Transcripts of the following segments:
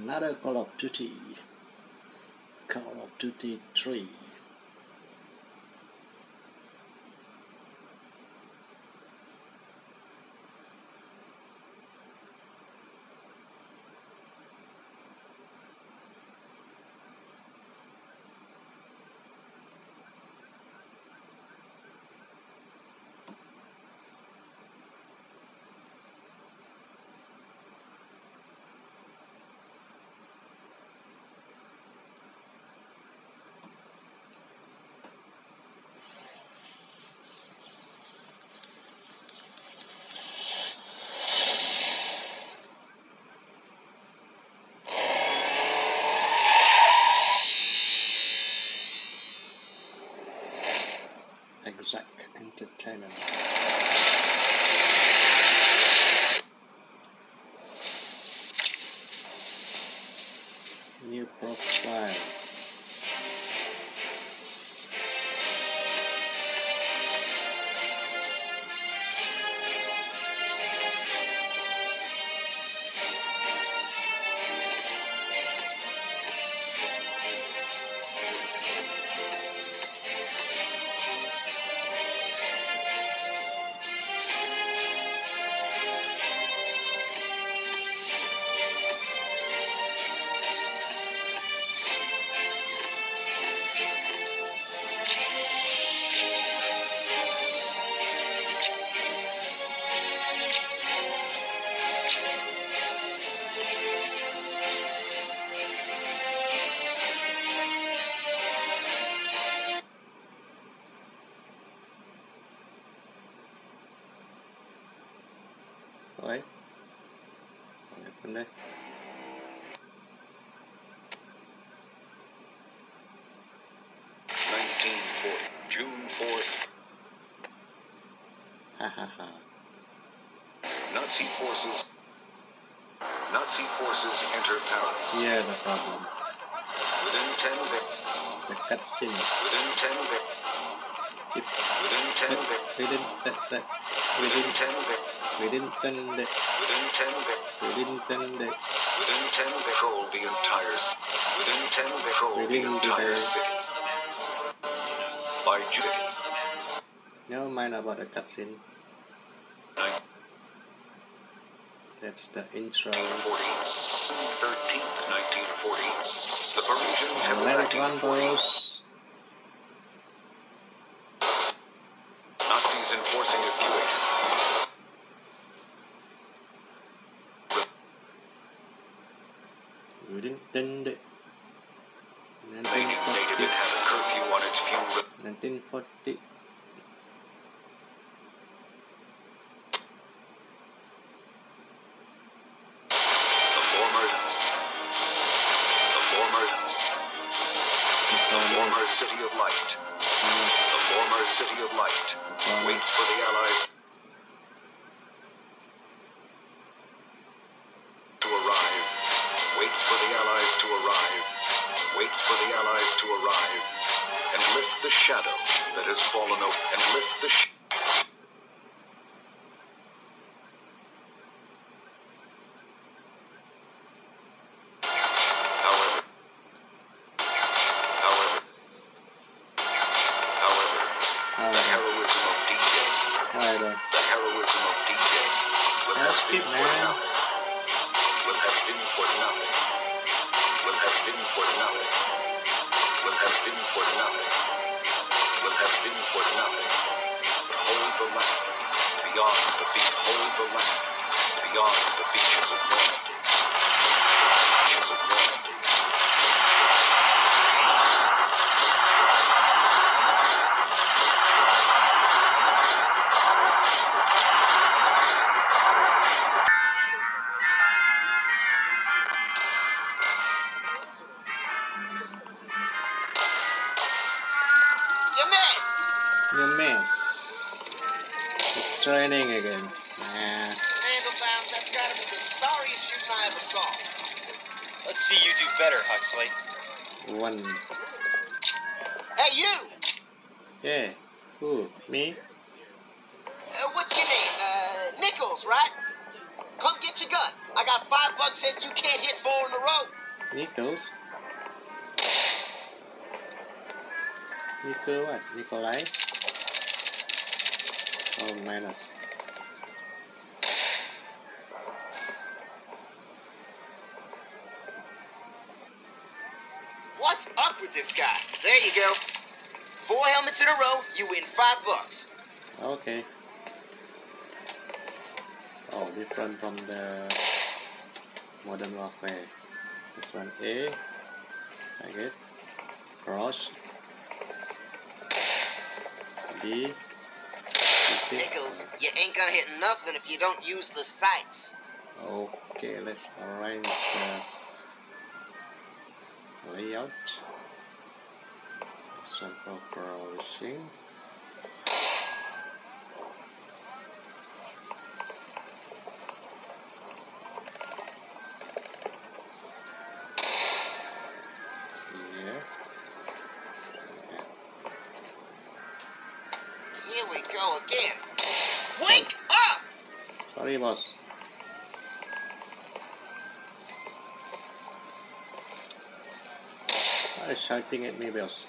another Call of Duty. Call of Duty 3. Exact Entertainment. New profile. Ôi, con đây. June 4th. Ha ha ha. Nazi forces enter Paris. Yeah, the problem. Within 10 days. The cutscene. Within 10 days. Within 10 days. Within 10 days. Within 10 days. Within 10 days. Within 10 days. Within 10 days. Within 10 days. Control the entire city. Within 10 days. Control the entire city. By city. Never mind about the cutscene. 9. That's the intro. 13th, 1940. The Parisians have Let it erected run, bros. Nazis enforcing evacuation. Within 10 days. Made it have a curfew on its fuel. 1940. The former city of light. The former city of light waits for the Allies to arrive. Waits for the Allies to arrive. Waits for the Allies to arrive and lift the shadow that has fallen over and lift the the heroism of D-Day. The heroism of D-Day will have been for nothing. Will have been for nothing. Will have been for nothing. Will have been for nothing. Will have been for nothing. Hold the land. Beyond the beach. Hold the land. Beyond the beaches of Normandy. Beaches of Normandy. You missed. It's training again. Nah. Mandelbaum, that's gotta be the sorriest shooting I ever saw. Let's see you do better, Huxley. 1. Hey, you! Yes. Who? Me? What's your name? Nichols, right? Come get your gun. I got $5 says you can't hit 4 in a row. Nichols. Nico what? Nikolai? Oh, minus. What's up with this guy? There you go. 4 helmets in a row, you win $5. Okay. Oh, different from the Modern Warfare. This one A. I get. Cross. B. Nichols, you ain't gonna hit nothing if you don't use the sights. Okay, let's arrange the layout. This one for crossing. Here we go again. Wake up! Sorry, boss. Why is shouting at me, boss?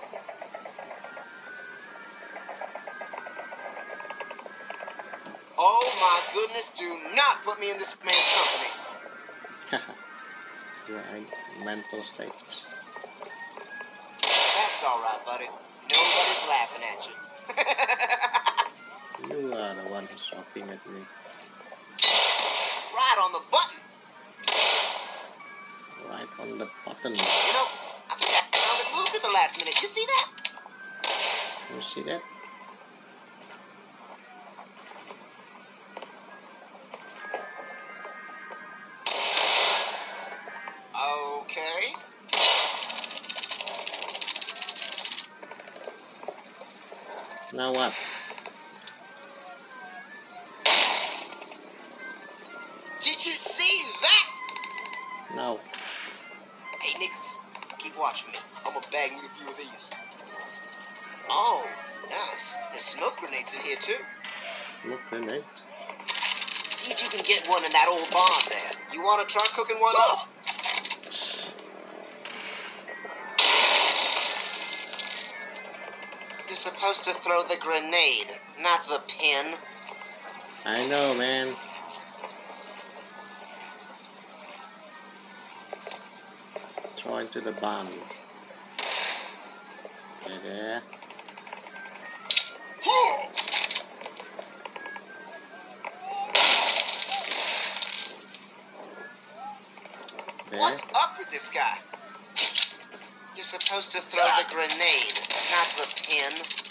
Oh my goodness, do not put me in this man's company. Yeah, mental state. That's alright, buddy. Nobody's laughing at you. You are the one who's shouting at me. Right on the button. Right on the button. You know, I think that helmet moved at the last minute. You see that? You see that? Okay. Now what? Did you see that? Now. Hey, Nichols, keep watching me. I'm gonna bag me a few of these. Oh, nice. There's smoke grenades in here, too. Smoke grenade. See if you can get one in that old barn there. You want to try cooking one up? You're supposed to throw the grenade, not the pin. I know, man. Throw into the barn. Okay, there. There. What's up with this guy? You're supposed to throw the grenade, not the pin.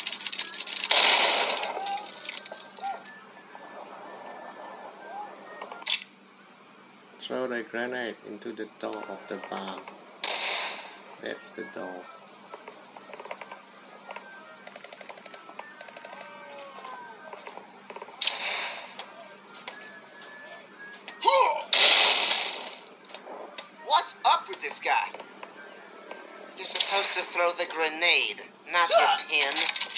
Throw the grenade into the door of the barn. That's the door. What's up with this guy? You're supposed to throw the grenade, not the pin.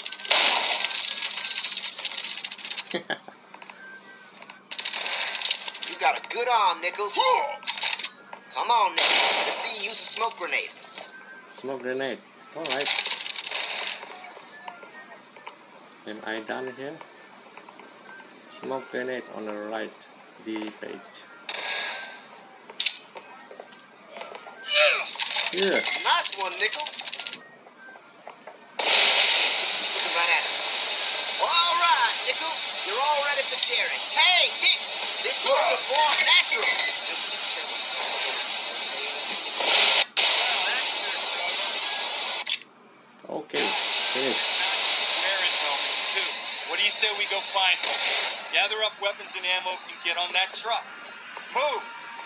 You got a good arm, Nichols. Come on, Nichols. Let's see you use a smoke grenade. Smoke grenade. Alright. Am I done here? Smoke grenade on the right. D page. Yeah. Nice one, Nichols. Dixon's looking right at us. All right, Nichols. You're all ready for Jerry. Hey, Dix. This one's a born natural. Okay. Finish. Wearing helmets too. What do you say we go find them? Gather up weapons and ammo and get on that truck. Move!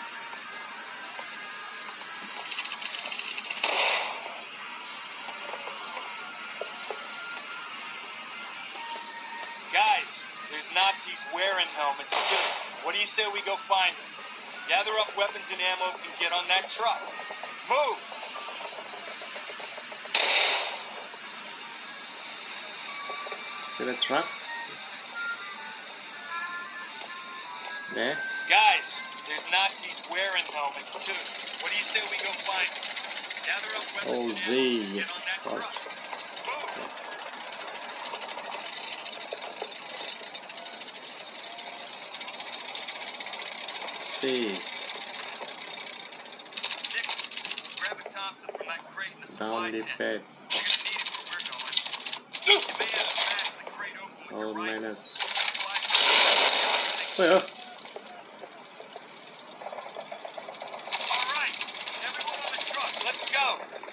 Guys, there's Nazis wearing helmets too. What do you say we go find them? Gather up weapons and ammo and get on that truck. Move! To the truck. There. Guys, There's Nazis wearing helmets too. What do you say we go find them? Gather up weapons and ammo and get on that truck. Move! See. Nick, grab a Thompson from that crate in the supply Down the tent. bed. We're gonna need it where we're going. You may have to smash the crate open with your All rifle. minus. Supply Well, All right, everyone on the truck, let's go.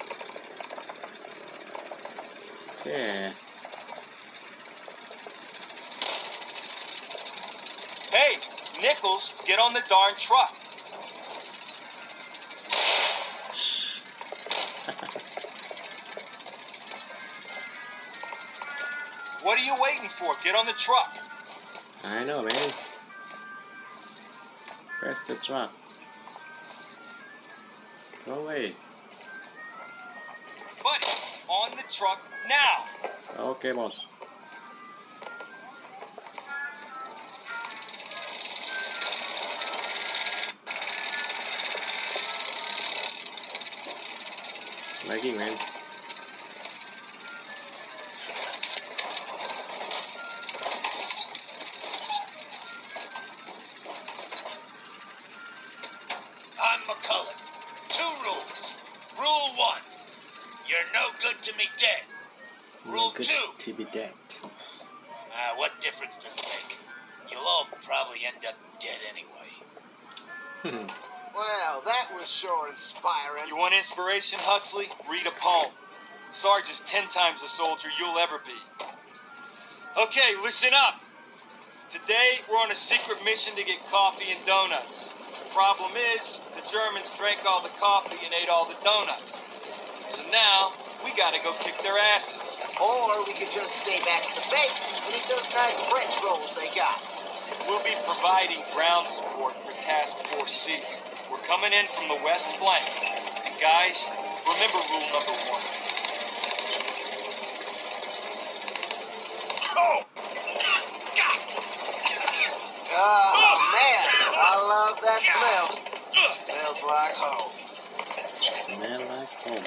yeah. Hey, Nichols, get on the darn truck. What are you waiting for? Get on the truck. I know, man. Where's the truck? Go away. Buddy, on the truck now. Okay, boss. Lagging, man. I'm McCullough. 2 rules. Rule 1. You're no good to me dead. Rule Good 2. to be dead. What difference does it make? You'll all probably end up dead anyway. Well, that was sure inspiring. You want inspiration, Huxley? Read a poem. Sarge is 10 times the soldier you'll ever be. Okay, listen up. Today, we're on a secret mission to get coffee and donuts. The problem is, the Germans drank all the coffee and ate all the donuts. So now, we gotta go kick their asses. Or we could just stay back at the base and eat those nice French rolls they got. We'll be providing ground support for Task Force C. We're coming in from the west flank. And guys, remember rule number 1. Oh, man, I love that smell. Smells like home. Smell like home.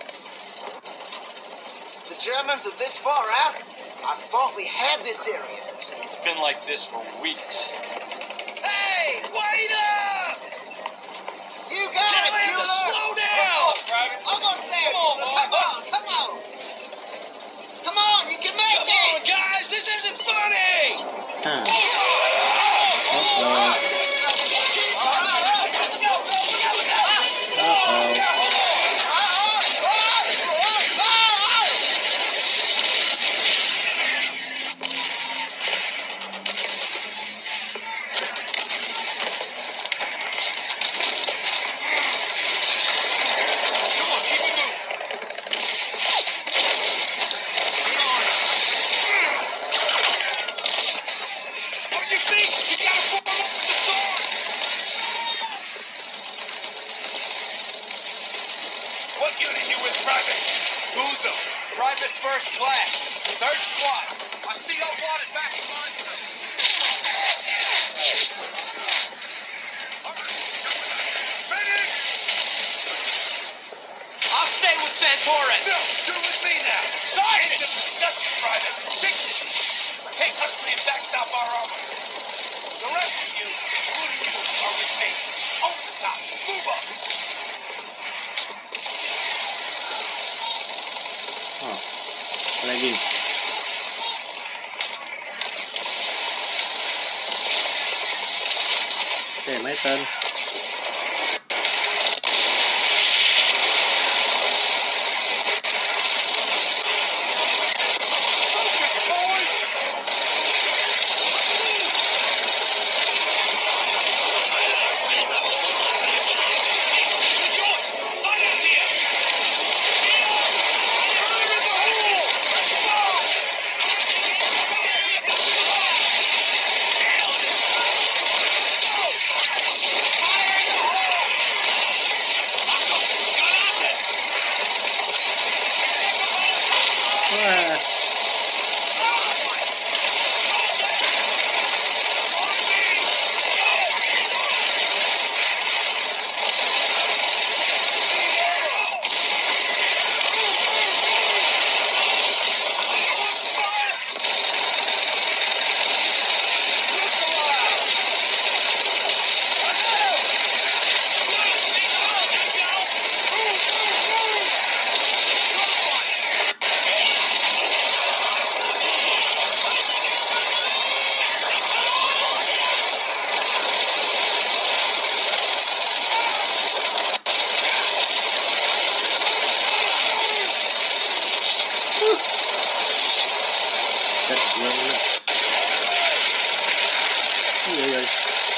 The Germans are this far out? I thought we had this area. It's been like this for weeks. Hey, wait up! You got Tell it, him to Bueller. slow down! Private. Almost there. Come on, Bueller. boys. Come on. Come on, you can make it. Come on, guys, this isn't funny. Huh. What unit you with, Private? Buzo. Private first class. 3rd squad. I see y'all wanted back in line. Medic! I'll stay with Santorres. No, you're with me now. Sergeant! End of discussion, Private. Fix it. Take Huxley and backstop our armor. The rest of you, including you, are with me. Over the top. Move up. Oh, lagging. Okay, my turn. Focus, boys! George, fighters here! Fire in the hole! Let's go! That grenade. Oi.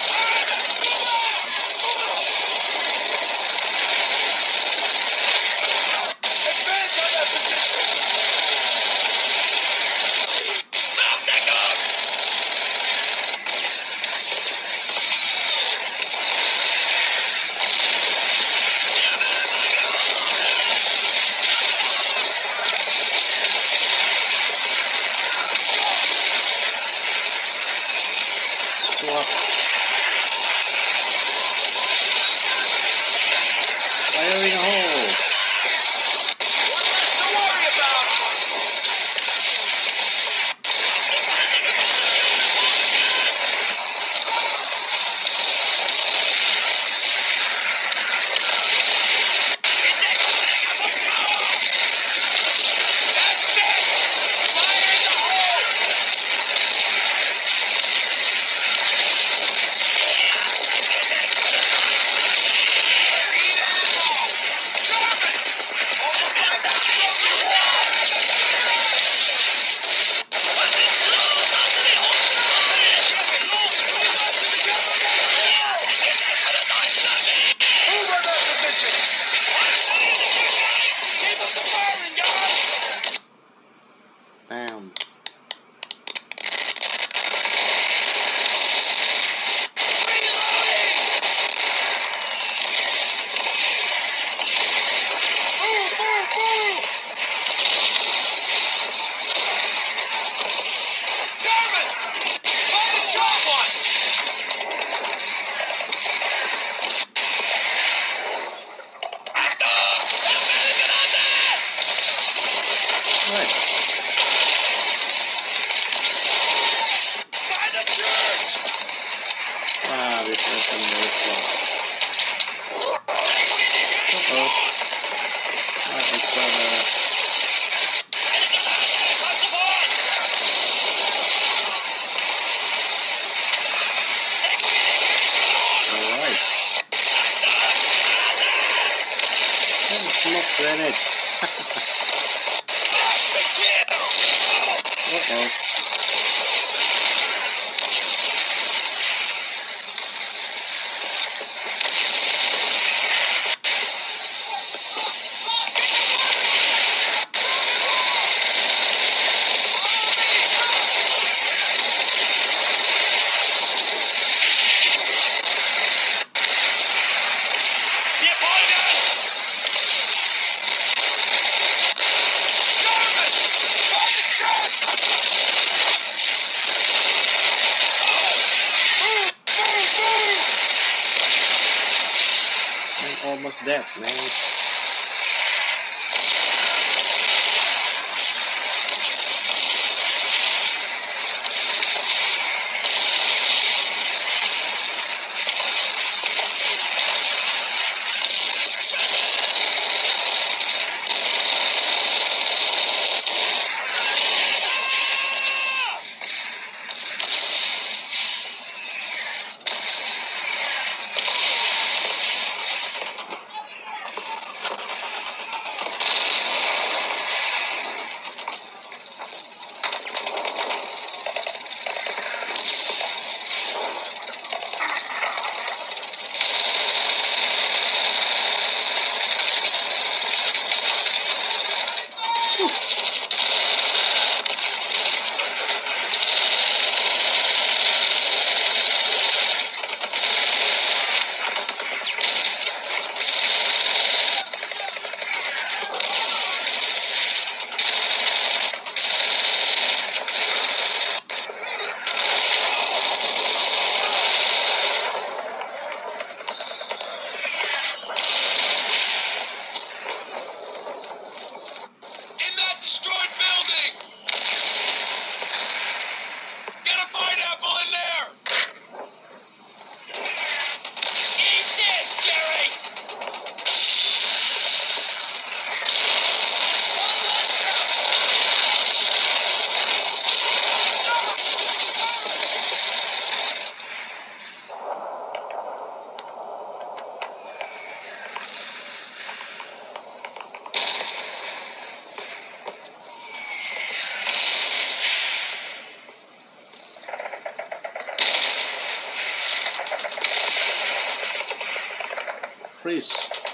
Advance on that position! Off the guard! Swap. Fire in a hole. One less to worry about! That's it! Fire in the hole! Need ammo! Germans! Over by the broken wall! Move on that position! Keep up the firing, guys! Bam. Reloading! Move, move, move! Germans! Find the top one! What? By the church! Ah, we pressed some more swap. Uh-oh. It's alright. And smoke grenade. Uh-oh. I'm almost dead, man. freeze.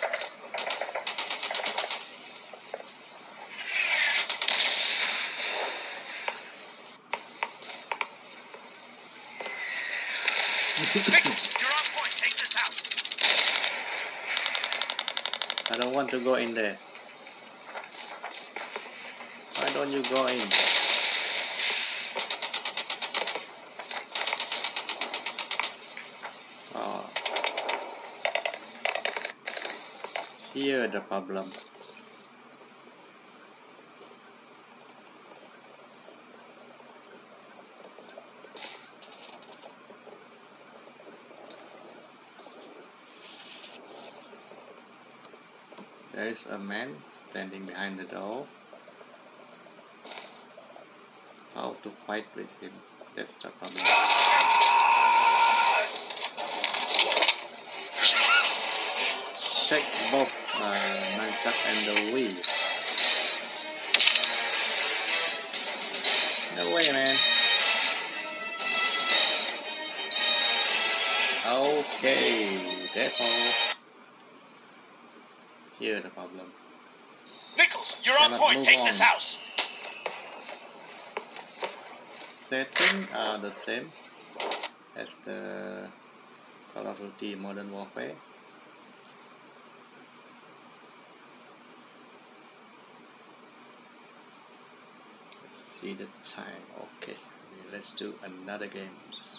Nichols, you're on point. Take this house. I don't want to go in there. Why don't you go in? Oh. Here the problem. There is a man standing behind the door. How to fight with him? That's the problem. Check both nunchuck and the Wii. No way, man. Okay, that's all. Here the problem. Nichols, you're on point. Take this house. Settings are the same as the Call of Duty Modern Warfare. Let's see the time. Okay, let's do another games.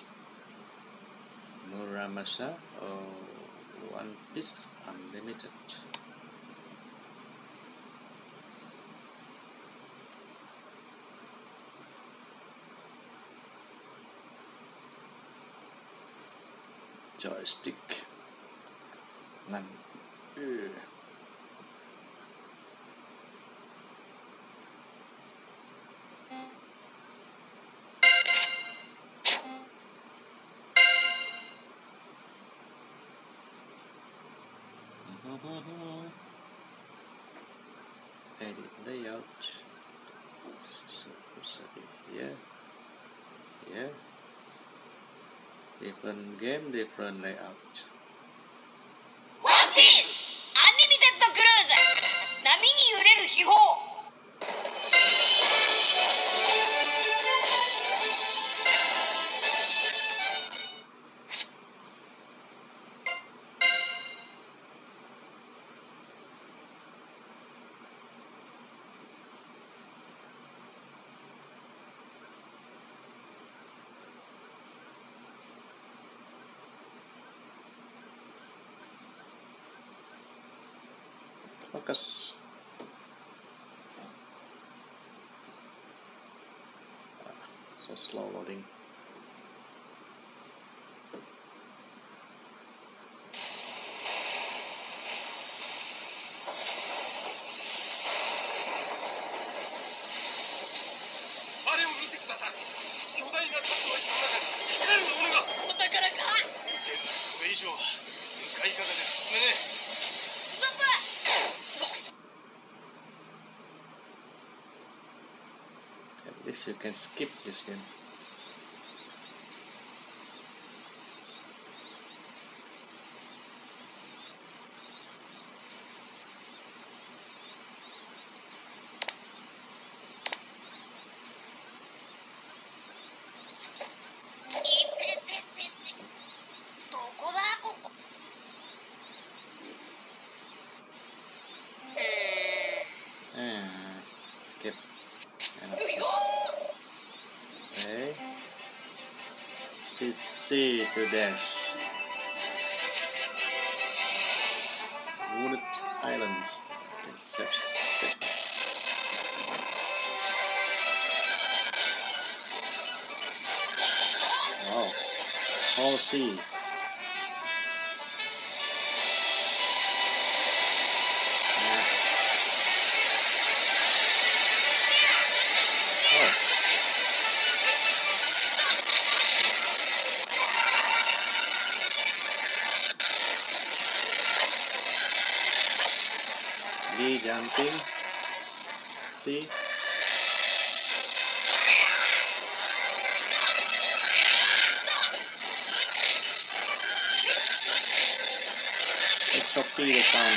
Muramasa or One Piece Unlimited. Joystick. None. Edit layout. So here. Yeah. Different game, different layout. One Piece Unlimited Cruise 波に揺れる秘宝 Focus. So slow loading. At least you can skip this game. Skip. Okay. CC to dash. Wooded Islands. Okay, set. Wow. All sea. D jumping. C. ショッピーでさん。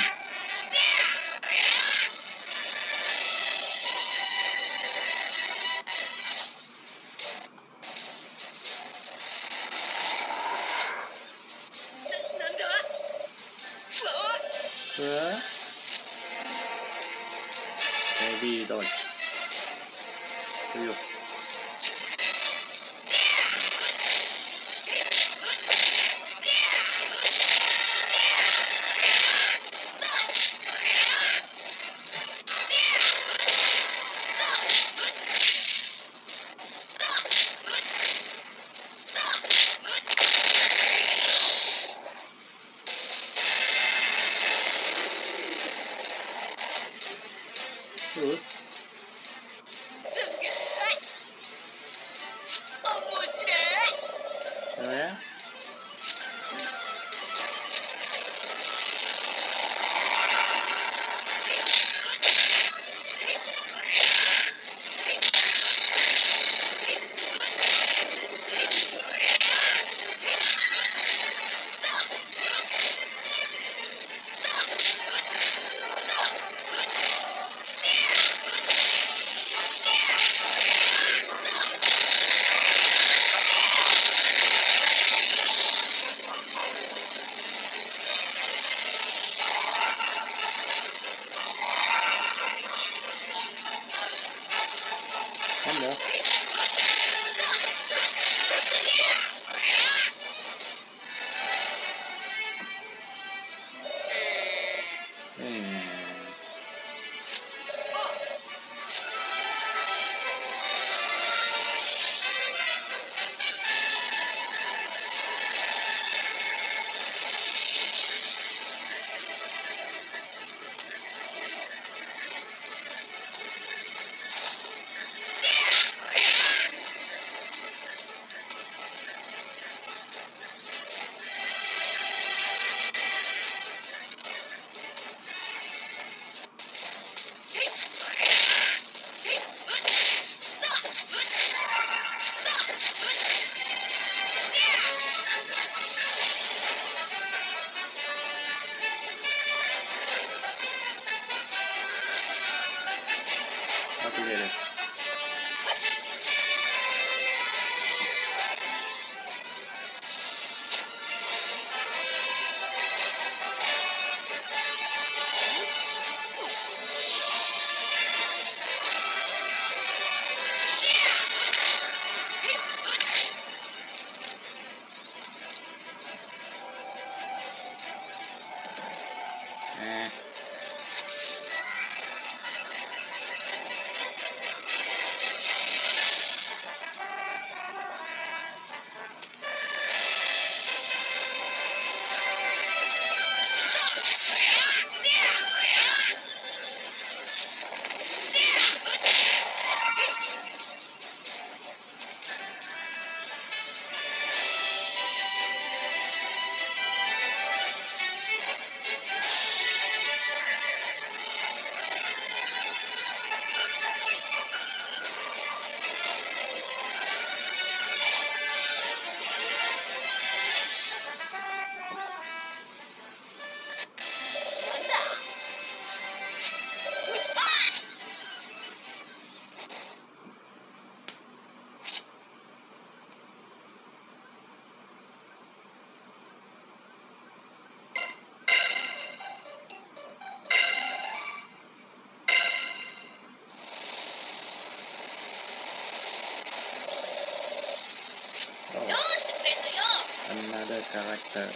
ヘビードッジ。いいよ。Another character.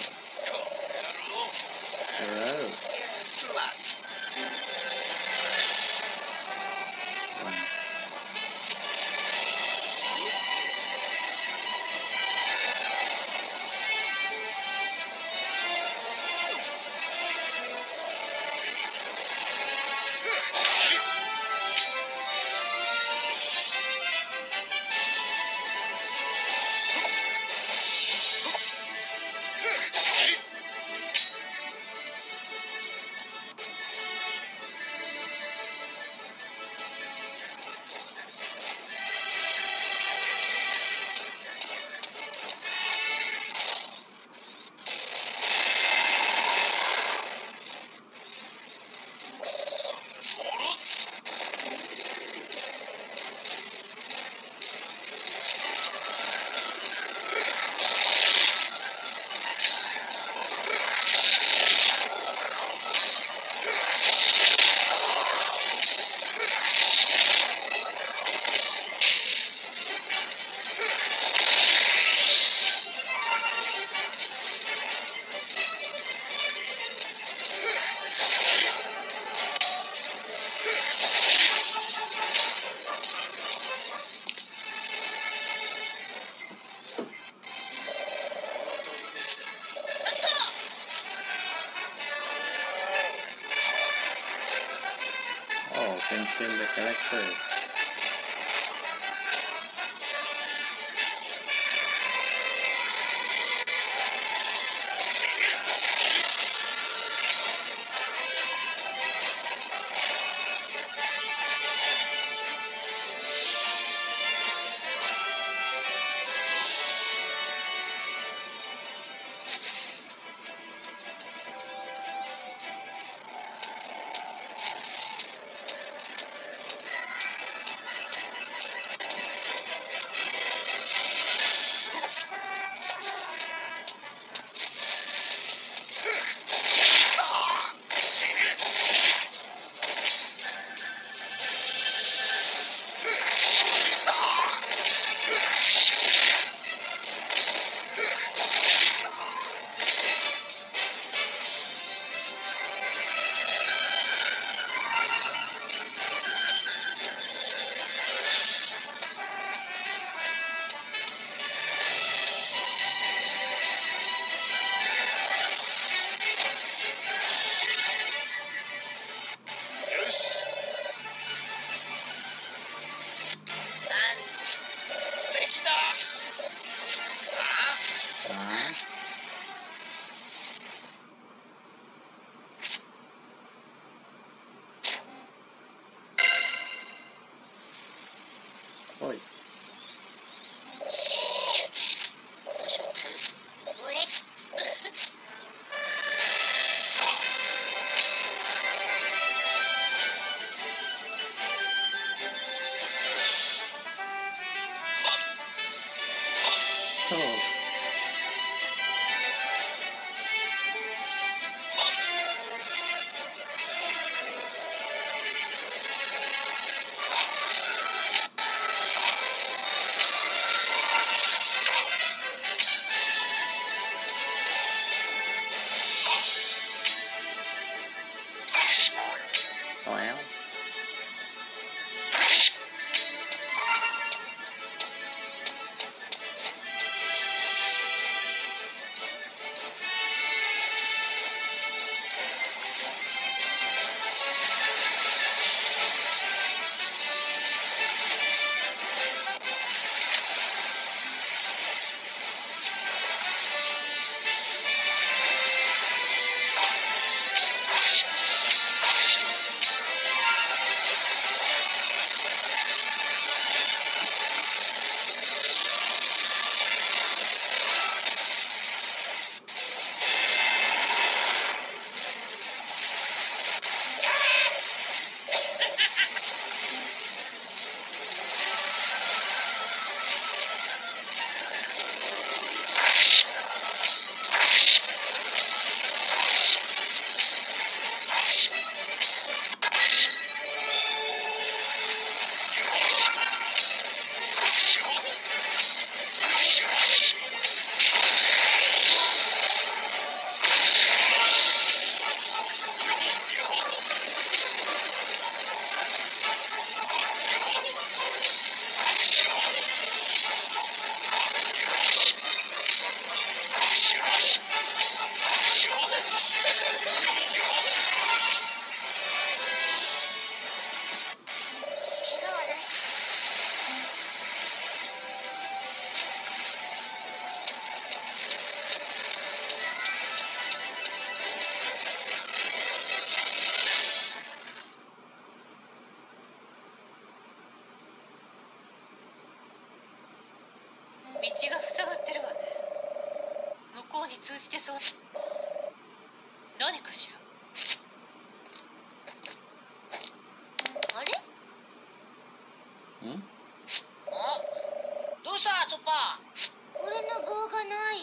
Hello. change the character. Oi. Wow. 道が塞がってるわね。向こうに通じてそう。何かしら。あれ？ どうしたチョッパー？ 俺の棒がない。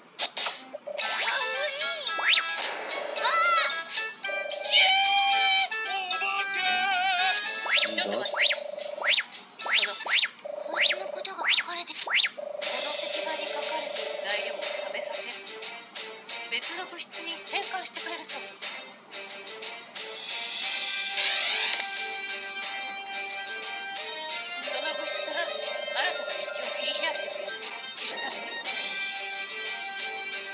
ちょっと待って。こいつのことが書かれて、この石板に書かれている材料を食べさせる。別の物質に変換してくれるそう。その物質が新たな道を切り開いてくれると記されてる。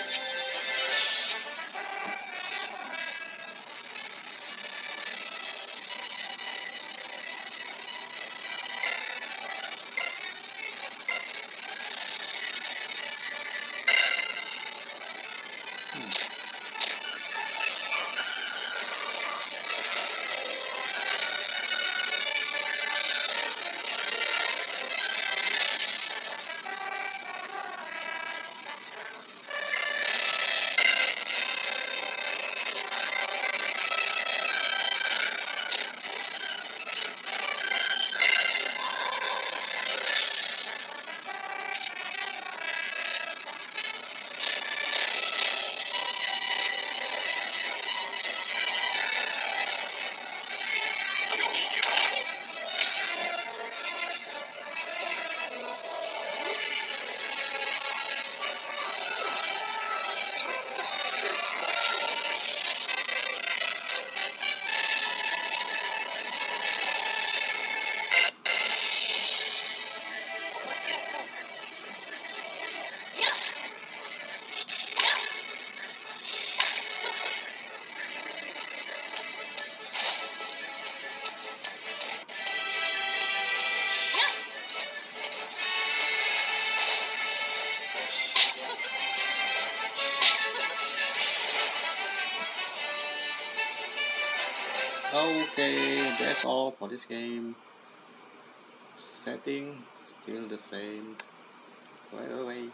Okay, that's all for this game. Setting still the same. Right away.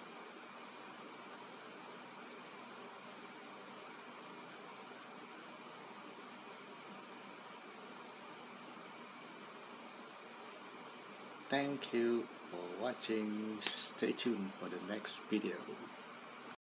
Thank you for watching. Stay tuned for the next video.